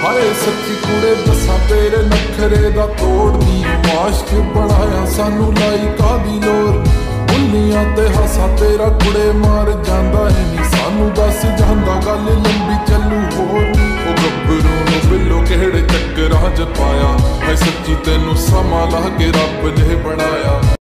हाए सच्ची कुड़े दसा तेरे नखरे दा तोड़दी माश्क बनाया सानू लाई कादी लोर बुल्लियां ते हासा तेरा कुड़े मार जांदा है नी सानू दस जांदा गल लंबी चलू होर ओ गब्बरू नू बिल्लो केड़े चक्करां च पाया हाए सच्ची तेनू समा ला के रब ने बनाया।